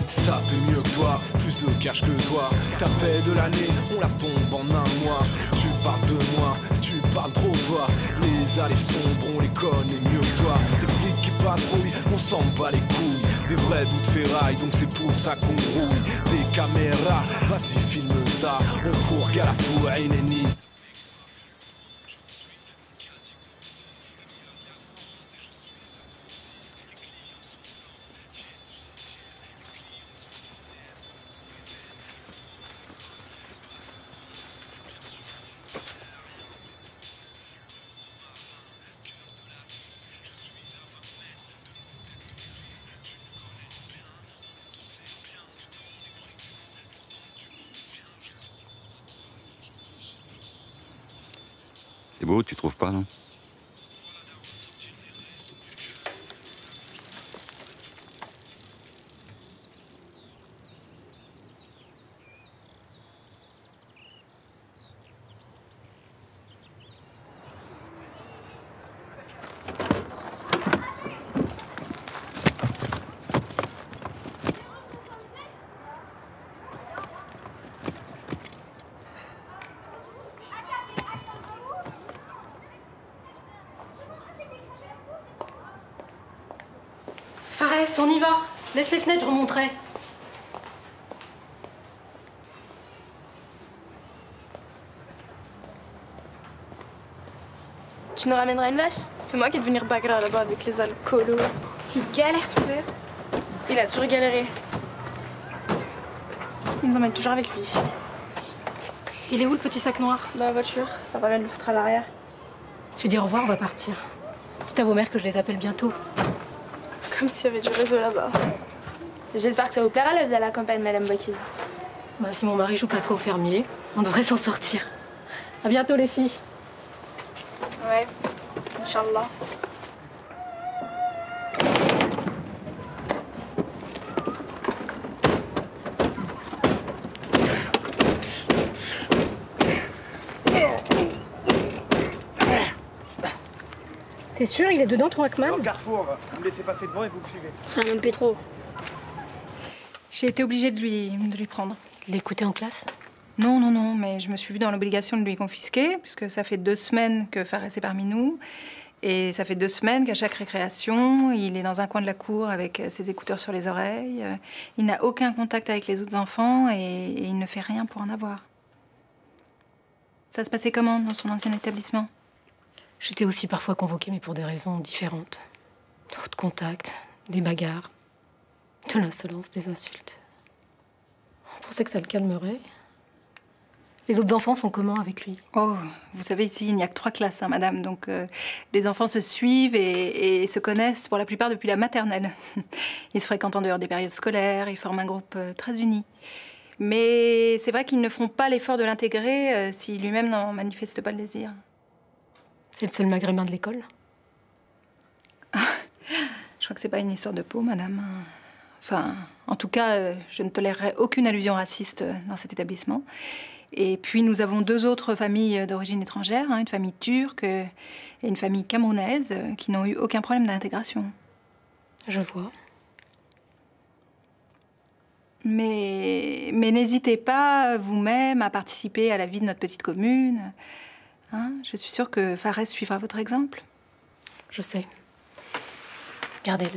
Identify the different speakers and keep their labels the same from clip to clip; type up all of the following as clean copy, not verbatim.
Speaker 1: Ça peut mieux que toi, plus de cash que toi. Ta paix de l'année, on la tombe en un mois. Tu parles de moi, tu parles trop toi. Les allées sombres, on les connaît mieux que toi. Des flics qui patrouillent, on s'en bat les couilles. Des vrais bouts de ferraille, donc c'est pour ça qu'on rouille. Des caméras, vas-y filme ça. On fourgue à la fourre héléniste.
Speaker 2: C'est beau, tu trouves pas, non?
Speaker 3: Fares, on y va. Laisse les fenêtres, je remonterai.
Speaker 4: Tu nous ramèneras une vache? C'est moi qui vais devenir bagra là-bas avec les alcoolos.
Speaker 5: Il galère ton père.
Speaker 4: Il a toujours galéré. Il nous emmène toujours avec lui.
Speaker 3: Il est où le petit sac noir?
Speaker 4: Dans la voiture. Papa vient de le foutre à l'arrière.
Speaker 3: Tu dis au revoir, on va partir. Dites à vos mères que je les appelle bientôt.
Speaker 4: Comme s'il y avait du réseau là-bas.
Speaker 5: J'espère que ça vous plaira la vie à la campagne, Madame Bocquise.
Speaker 3: Bah, si mon mari joue pas trop au fermier, on devrait s'en sortir. À bientôt les filles.
Speaker 4: Ouais, Inch'Allah.
Speaker 3: T'es sûr, il est dedans ton Akman?
Speaker 6: Au carrefour, vous me laissez passer devant et vous me suivez.
Speaker 5: C'est un homme pétro.
Speaker 7: J'ai été obligée de lui prendre.
Speaker 3: L'écouter en classe?
Speaker 7: Non, non, non, mais je me suis vue dans l'obligation de lui confisquer, puisque ça fait 2 semaines que Fares est parmi nous. Et ça fait 2 semaines qu'à chaque récréation, il est dans un coin de la cour avec ses écouteurs sur les oreilles. Il n'a aucun contact avec les autres enfants et il ne fait rien pour en avoir. Ça se passait comment dans son ancien établissement?
Speaker 3: J'étais aussi parfois convoquée, mais pour des raisons différentes. Trop de contacts, des bagarres, de l'insolence, des insultes. On pensait que ça le calmerait. Les autres enfants sont comment avec lui?
Speaker 7: Oh, vous savez, ici, il n'y a que 3 classes, hein, madame. Donc, les enfants se suivent et se connaissent pour la plupart depuis la maternelle. Ils se fréquentent en dehors des périodes scolaires, ils forment un groupe très uni. Mais c'est vrai qu'ils ne feront pas l'effort de l'intégrer si lui-même n'en manifeste pas le désir.
Speaker 3: C'est le seul maghrébin de l'école?
Speaker 7: Je crois que c'est pas une histoire de peau, madame. Enfin, en tout cas, je ne tolérerai aucune allusion raciste dans cet établissement. Et puis, nous avons 2 autres familles d'origine étrangère, hein, une famille turque et une famille camerounaise, qui n'ont eu aucun problème d'intégration.
Speaker 3: Je vois.
Speaker 7: Mais n'hésitez pas, vous-même, à participer à la vie de notre petite commune. Hein, je suis sûre que Fares suivra votre exemple.
Speaker 3: Je sais. Gardez-le.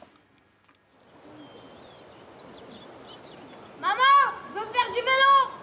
Speaker 5: Maman, je veux faire du vélo.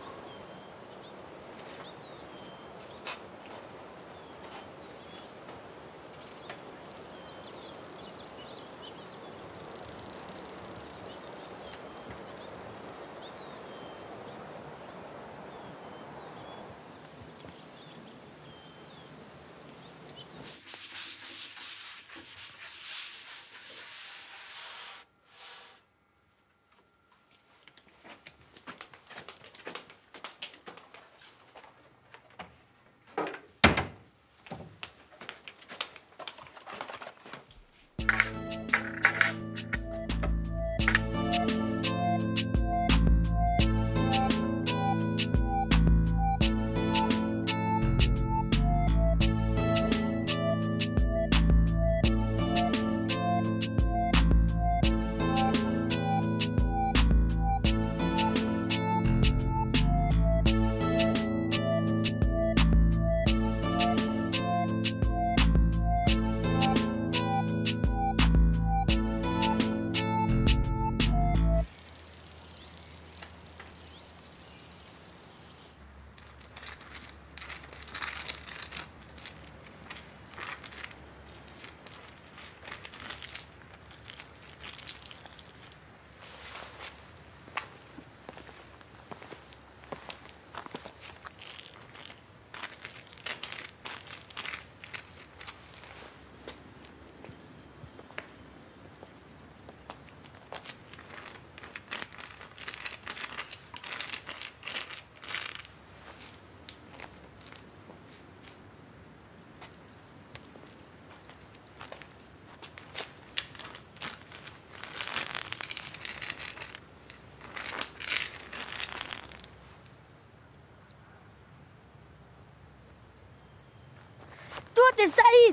Speaker 8: t'es Saïd.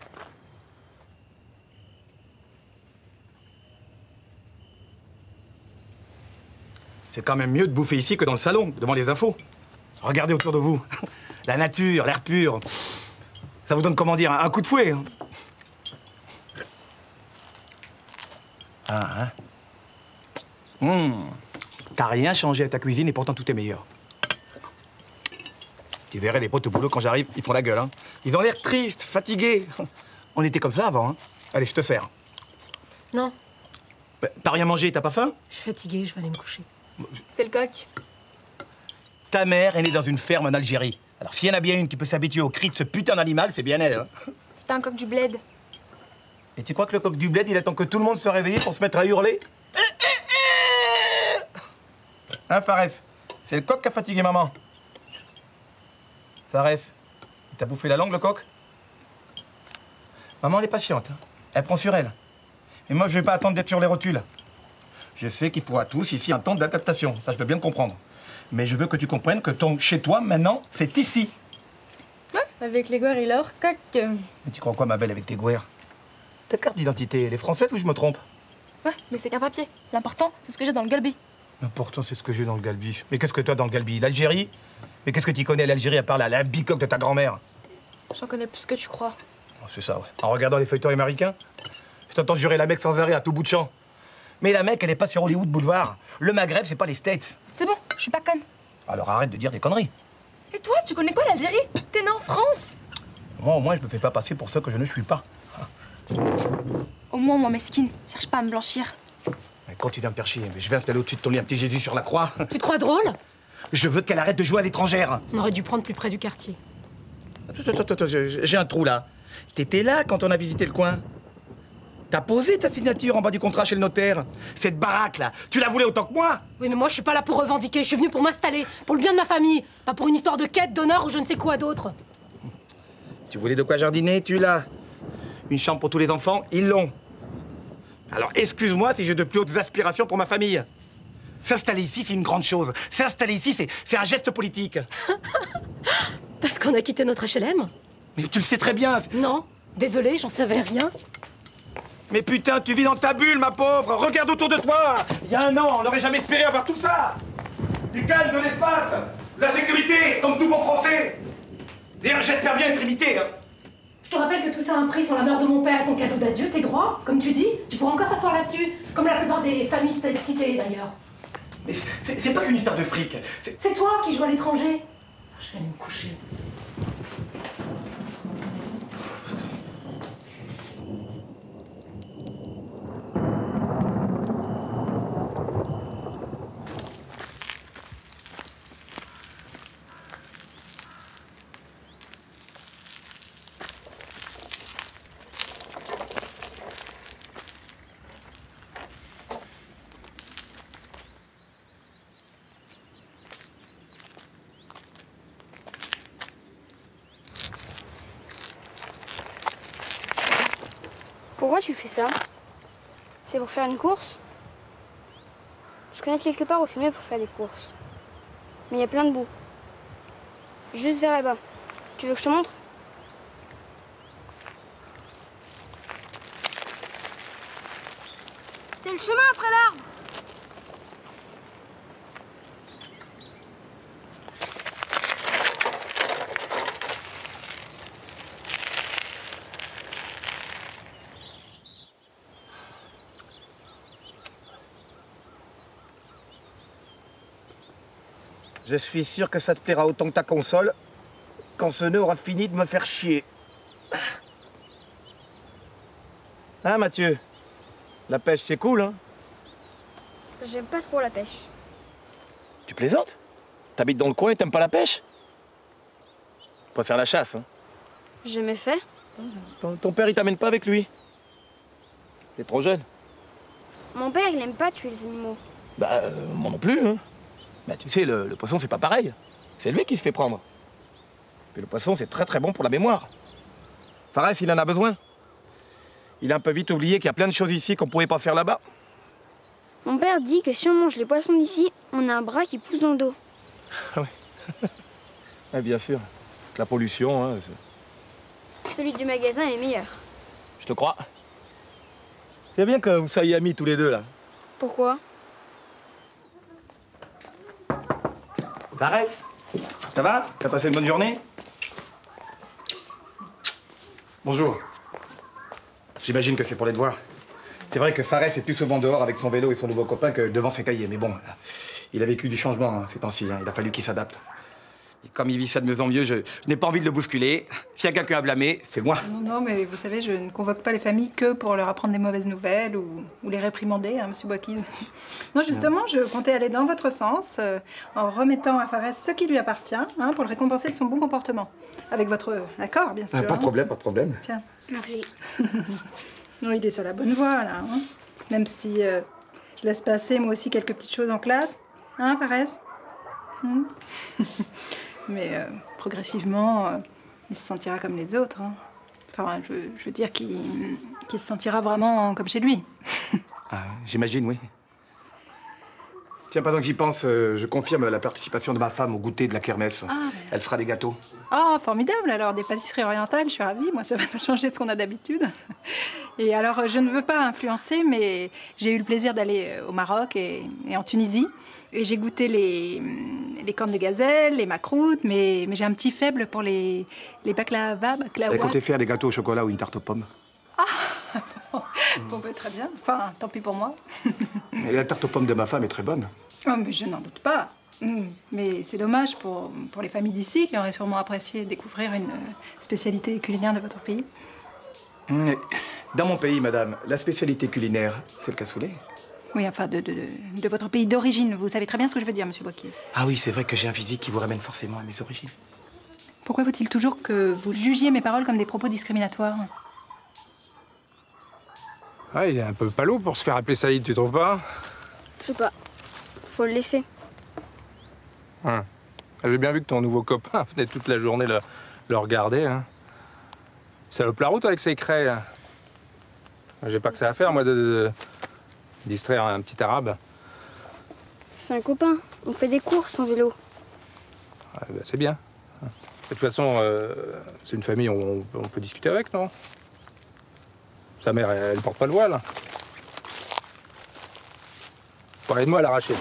Speaker 6: C'est quand même mieux de bouffer ici que dans le salon, devant les infos. Regardez autour de vous. La nature, l'air pur. Ça vous donne, comment dire, un coup de fouet. Ah, hein. T'as rien changé à ta cuisine et pourtant tout est meilleur. Tu verrais les potes au boulot quand j'arrive, ils font la gueule. Hein. Ils ont l'air tristes, fatigués. On était comme ça avant. Hein. Allez, je te sers.
Speaker 3: Non,
Speaker 6: Bah, t'as rien mangé, t'as pas faim?
Speaker 3: je suis fatiguée, je vais aller me coucher.
Speaker 4: C'est le coq.
Speaker 6: Ta mère est née dans une ferme en Algérie. Alors s'il y en a bien une qui peut s'habituer aux cris de ce putain d'animal, c'est bien elle. Hein.
Speaker 4: C'était un coq du bled.
Speaker 6: Et tu crois que le coq du bled, il attend que tout le monde soit réveillé pour se mettre à hurler? Hein, Fares? C'est le coq qui a fatigué maman. Fares, il t'a bouffé la langue, le coq? Maman, elle est patiente. Hein. Elle prend sur elle. Et moi, je vais pas attendre d'être sur les rotules. Je sais qu'il faut à tous ici un temps d'adaptation. Ça, je dois bien le comprendre. Mais je veux que tu comprennes que ton chez toi, maintenant, c'est ici.
Speaker 4: Ouais, avec les guerres et l'or, coq.
Speaker 6: Mais tu crois quoi, ma belle, avec tes gouères? Ta carte d'identité, elle est française ou je me trompe?
Speaker 4: Ouais, mais c'est qu'un papier. L'important, c'est ce que j'ai dans le galbi.
Speaker 6: Mais pourtant, c'est ce que j'ai dans le galbi. Mais qu'est-ce que toi dans le galbi? L'Algérie? Mais qu'est-ce que tu connais l'Algérie à part la bicoque de ta grand-mère?
Speaker 4: J'en connais plus que tu crois.
Speaker 6: Oh, c'est ça, ouais. En regardant les feuilletons américains, je t'entends jurer la Mecque sans arrêt à tout bout de champ. Mais la Mecque, elle est pas sur Hollywood Boulevard. Le Maghreb, c'est pas les States.
Speaker 4: C'est bon, je suis pas conne.
Speaker 6: Alors arrête de dire des conneries.
Speaker 4: Et toi, tu connais quoi l'Algérie? T'es né en France.
Speaker 6: Moi, au moins, je me fais pas passer pour ça que je ne suis pas.
Speaker 4: Au moins, moi, mesquine, cherche pas à me blanchir.
Speaker 6: Mais continue à me faire chier. Mais je vais installer au-dessus de ton lit un petit Jésus sur la croix.
Speaker 3: Tu te crois drôle?
Speaker 6: Je veux qu'elle arrête de jouer à l'étrangère.
Speaker 3: On aurait dû prendre plus près du quartier.
Speaker 6: Attends, j'ai un trou là. T'étais là quand on a visité le coin. T'as posé ta signature en bas du contrat chez le notaire. Cette baraque là, tu la voulais autant que moi?
Speaker 3: Oui, mais moi, je suis pas là pour revendiquer. Je suis venue pour m'installer, pour le bien de ma famille. Pas pour une histoire de quête, d'honneur ou je ne sais quoi d'autre.
Speaker 6: Tu voulais de quoi jardiner, tu l'as. Une chambre pour tous les enfants, ils l'ont. Alors excuse-moi si j'ai de plus hautes aspirations pour ma famille. S'installer ici, c'est une grande chose. S'installer ici, c'est un geste politique.
Speaker 3: Parce qu'on a quitté notre HLM?
Speaker 6: Mais tu le sais très bien.
Speaker 3: Non, désolée, j'en savais rien.
Speaker 6: Mais putain, tu vis dans ta bulle, ma pauvre. Regarde autour de toi. Il y a un an, on n'aurait jamais espéré avoir tout ça. Du calme, de l'espace, de la sécurité, comme tout bon français. D'ailleurs, j'espère bien être imité. Hein.
Speaker 3: Je te rappelle que tout ça a un prix sans la mort de mon père et son cadeau d'adieu. Tes droits, comme tu dis, tu pourras encore t'asseoir là-dessus. Comme la plupart des familles de cette cité, d'ailleurs.
Speaker 6: Mais c'est pas qu'une histoire de fric.
Speaker 3: C'est toi qui joues à l'étranger. Je vais aller me coucher.
Speaker 5: Pourquoi tu fais ça? C'est pour faire une course? Je connais quelque part où c'est mieux pour faire des courses. Mais il y a plein de boue. Juste vers là-bas. Tu veux que je te montre? C'est le chemin après l'arbre.
Speaker 6: Je suis sûr que ça te plaira autant que ta console quand ce nœud aura fini de me faire chier. Hein, Mathieu? La pêche, c'est cool, hein?
Speaker 5: J'aime pas trop la pêche.
Speaker 6: Tu plaisantes? T'habites dans le coin et t'aimes pas la pêche? Tu préfères la chasse, hein?
Speaker 5: J'ai jamais fait.
Speaker 6: Ton père, il t'amène pas avec lui? T'es trop jeune.
Speaker 5: Mon père, il aime pas tuer les animaux.
Speaker 6: Bah, moi non plus, hein. Bah, tu sais, le poisson, c'est pas pareil. C'est lui qui se fait prendre. Puis le poisson, c'est très très bon pour la mémoire. Fares, il en a besoin. Il a un peu vite oublié qu'il y a plein de choses ici qu'on pouvait pas faire là-bas.
Speaker 5: Mon père dit que si on mange les poissons d'ici, on a un bras qui pousse dans le dos.
Speaker 6: Ah oui. Ouais, bien sûr. La pollution, hein,
Speaker 5: Celui du magasin est meilleur.
Speaker 6: Je te crois. C'est bien que vous soyez amis tous les deux, là.
Speaker 5: Pourquoi?
Speaker 6: Fares, ça va? T'as passé une bonne journée? Bonjour. J'imagine que c'est pour les devoirs. C'est vrai que Fares est plus souvent dehors avec son vélo et son nouveau copain que devant ses cahiers. Mais bon, il a vécu du changement hein, ces temps-ci. Hein. Il a fallu qu'il s'adapte. Et comme il vit ça de mieux en mieux, je n'ai pas envie de le bousculer. S'il y a quelqu'un à blâmer, c'est moi.
Speaker 7: Non, mais vous savez, je ne convoque pas les familles que pour leur apprendre des mauvaises nouvelles ou les réprimander, hein, monsieur Boakis. Non, justement, je comptais aller dans votre sens en remettant à Fares ce qui lui appartient hein, pour le récompenser de son bon comportement. Avec votre accord, bien sûr.
Speaker 6: Pas de problème, pas de problème.
Speaker 7: Tiens.
Speaker 5: Merci.
Speaker 7: Non, il est sur la bonne voie, là. Hein. Même si je laisse passer, moi aussi, quelques petites choses en classe. Hein, Fares Mais progressivement, il se sentira comme les autres. Hein. Enfin, je veux dire qu'il se sentira vraiment comme chez lui.
Speaker 6: Ah, j'imagine, oui. Tiens, pendant que j'y pense, je confirme la participation de ma femme au goûter de la kermesse. Ah, mais... Elle fera des gâteaux.
Speaker 7: Oh, formidable alors, des pâtisseries orientales, je suis ravie. Moi, ça va pas changer de ce qu'on a d'habitude. Et alors, je ne veux pas influencer, mais j'ai eu le plaisir d'aller au Maroc et en Tunisie. Et j'ai goûté les cornes de gazelle, les macroutes, mais j'ai un petit faible pour les baklava.
Speaker 6: Elle comptait faire des gâteaux au chocolat ou une tarte aux pommes.
Speaker 7: Ah, bon, bah, très bien. Enfin, tant pis pour moi.
Speaker 6: Mais la tarte aux pommes de ma femme est très bonne.
Speaker 7: Oh, mais je n'en doute pas. Mais c'est dommage pour les familles d'ici qui auraient sûrement apprécié découvrir une spécialité culinaire de votre pays.
Speaker 6: Dans mon pays, madame, la spécialité culinaire, c'est le cassoulet.
Speaker 7: Oui, enfin, de votre pays d'origine. Vous savez très bien ce que je veux dire, monsieur Boakis.
Speaker 6: Ah oui, c'est vrai que j'ai un physique qui vous ramène forcément à mes origines.
Speaker 7: Pourquoi faut-il toujours que vous jugiez mes paroles comme des propos discriminatoires?
Speaker 8: Ah, il est un peu palo pour se faire appeler Saïd, tu trouves pas?
Speaker 5: Je sais pas. Faut le laisser.
Speaker 8: Hein. J'ai bien vu que ton nouveau copain venait toute la journée le regarder. Hein. Salope la route avec ses craies. Hein. J'ai pas que ça à faire, moi, de distraire un petit arabe.
Speaker 5: C'est un copain. On fait des courses en vélo.
Speaker 8: Ah, bah, c'est bien. De toute façon, c'est une famille, on peut discuter avec, non? Sa mère, elle porte pas le voile. Parlez de moi à l'arracher.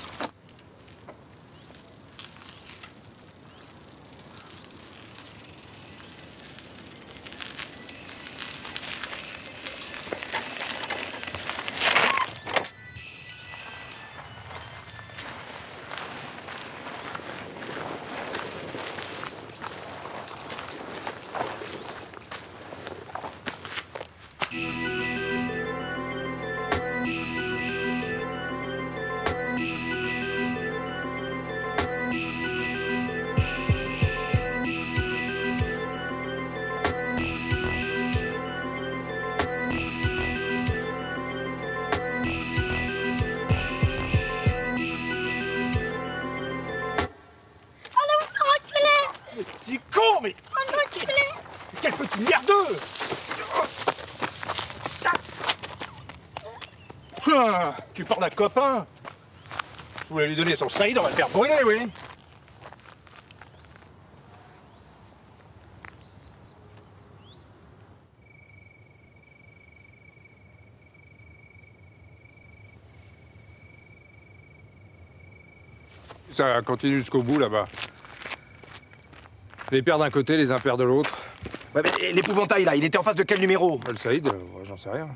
Speaker 6: Petit con, mais... Quel petit merdeux!
Speaker 8: Tu parles d'un copain? Je voulais lui donner son Saïd, on va le faire brûler, oui. Ça continue jusqu'au bout, là-bas. Les pères d'un côté, les impairs de l'autre.
Speaker 6: Ouais, mais l'épouvantail, là, il était en face de quel numéro?
Speaker 8: Le Saïd, j'en sais rien.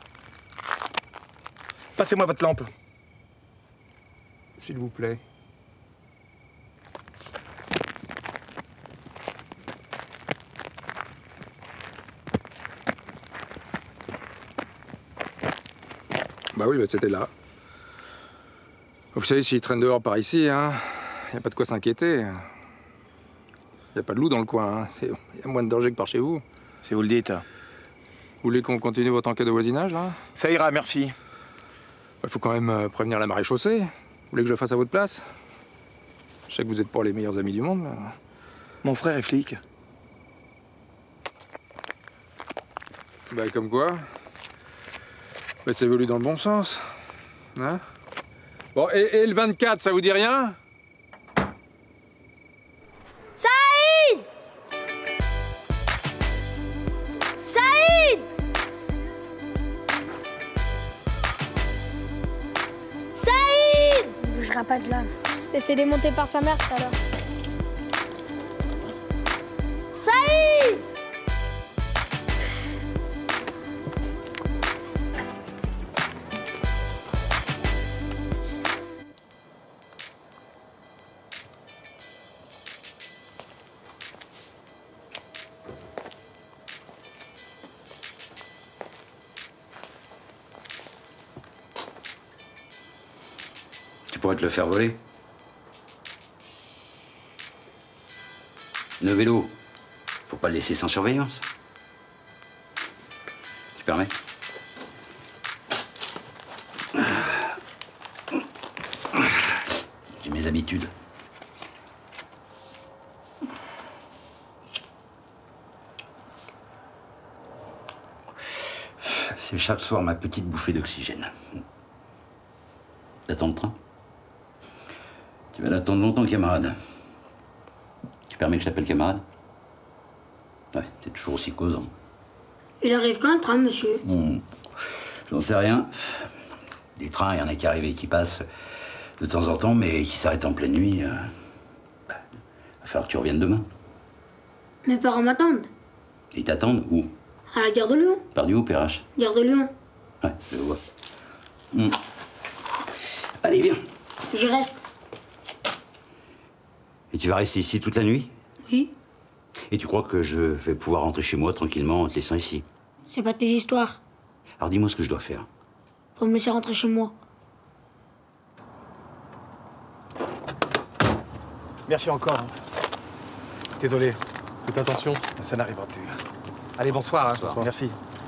Speaker 6: Passez-moi votre lampe.
Speaker 8: S'il vous plaît. Bah oui, bah c'était là. Vous savez, s'il traîne dehors par ici, hein, y a pas de quoi s'inquiéter. Y a pas de loup dans le coin, hein. Y a moins de danger que par chez vous.
Speaker 6: Si vous le dites.
Speaker 8: Vous voulez qu'on continue votre enquête de voisinage, là?
Speaker 6: Ça ira, merci.
Speaker 8: Il faut quand même prévenir la maréchaussée. Vous voulez que je le fasse à votre place? Je sais que vous n'êtes pas les meilleurs amis du monde, là.
Speaker 6: Mon frère est flic.
Speaker 8: Bah, comme quoi? Bah, ça évolue dans le bon sens. Hein? Bon, et le 24, ça vous dit rien?
Speaker 5: Saïd! sortira pas de là. C'est fait démonter par sa mère tout à l'heure. Saïd!
Speaker 2: Tu pourrais te le faire voler. Le vélo, faut pas le laisser sans surveillance. Tu permets? J'ai mes habitudes. C'est chaque soir ma petite bouffée d'oxygène. T'attends le train? Tu vas l'attendre longtemps, camarade. Tu permets que je t'appelle camarade? Ouais, t'es toujours aussi causant.
Speaker 5: Il arrive quand le train, monsieur?
Speaker 2: J'en sais rien. Des trains, il y en a qui arrivent et qui passent de temps en temps, mais qui s'arrêtent en pleine nuit. Il va falloir que tu reviennes demain.
Speaker 5: Mes parents m'attendent.
Speaker 2: Ils t'attendent où?
Speaker 5: À la gare de Lyon.
Speaker 2: Perdu ou PRH?
Speaker 5: Gare de Lyon.
Speaker 2: Ouais, je le vois. Allez, viens.
Speaker 5: Je reste.
Speaker 2: Et tu vas rester ici toute la nuit?
Speaker 5: Oui.
Speaker 2: Et tu crois que je vais pouvoir rentrer chez moi tranquillement en te laissant ici?
Speaker 5: C'est pas tes histoires.
Speaker 2: Alors dis-moi ce que je dois faire.
Speaker 5: Faut me laisser rentrer chez moi.
Speaker 6: Merci encore. Désolé. Faites attention. Ça n'arrivera plus. Allez, bonsoir. Hein. Bonsoir. Merci.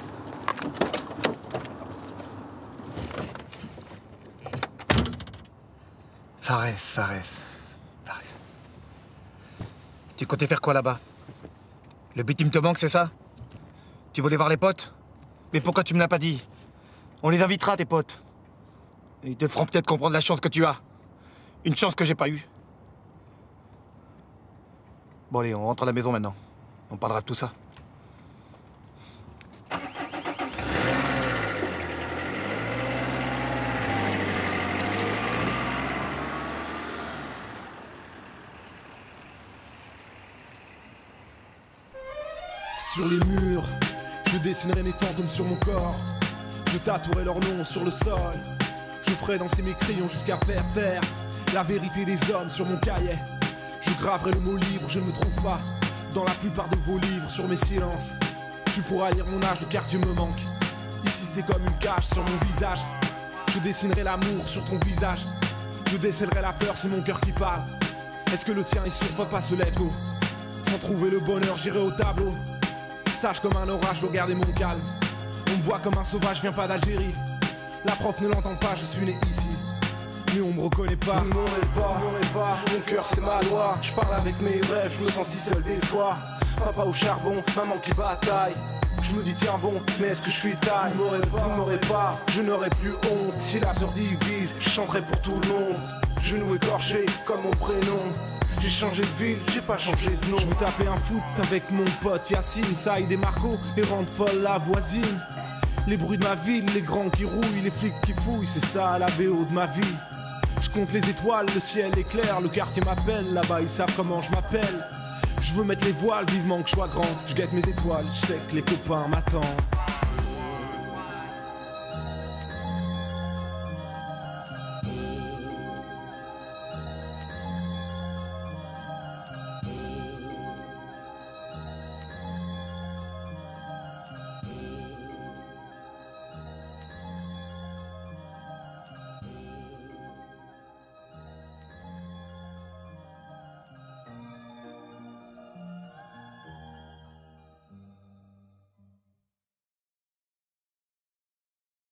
Speaker 6: Fares. Tu comptais faire quoi là-bas? Le bitume te manque, c'est ça? Tu voulais voir les potes? Mais pourquoi tu me l'as pas dit? On les invitera, tes potes. Ils te feront peut-être comprendre la chance que tu as. Une chance que j'ai pas eue. Bon allez, on rentre à la maison maintenant. On parlera de tout ça.
Speaker 1: Sur les murs, je dessinerai mes fantômes sur mon corps. Je tatouerai leur nom sur le sol. Je ferai danser mes crayons jusqu'à faire taire la vérité des hommes sur mon cahier. Je graverai le mot libre, je ne me trouve pas dans la plupart de vos livres sur mes silences. Tu pourras lire mon âge, le quartier me manque. Ici c'est comme une cage sur mon visage. Je dessinerai l'amour sur ton visage. Je décèlerai la peur, c'est mon cœur qui parle. Est-ce que le tien est sûr, papa se lève tôt? Sans trouver le bonheur, j'irai au tableau. Sage comme un orage, je dois garder mon calme. On me voit comme un sauvage, je viens pas d'Algérie. La prof ne l'entend pas, je suis né ici. Mais on me reconnaît pas. Vous m'aurez pas, mon cœur c'est ma loi. Je parle avec mes rêves, je me sens si seul des fois. Papa au charbon, maman qui bataille. Je me dis tiens bon, mais est-ce que je suis taille? Vous m'aurez pas, je n'aurai plus honte. Si la peur divise, je chanterai pour tout le monde. Genou écorché comme mon prénom. J'ai changé de ville, j'ai pas changé de nom. Je veux taper un foot avec mon pote Yacine, Saïd et Marco, et rendre folle la voisine. Les bruits de ma ville, les grands qui rouillent, les flics qui fouillent, c'est ça la BO de ma vie. Je compte les étoiles, le ciel est clair, le quartier m'appelle, là-bas ils savent comment je m'appelle. Je veux mettre les voiles, vivement que je sois grand. Je guette mes étoiles, je sais que les copains m'attendent.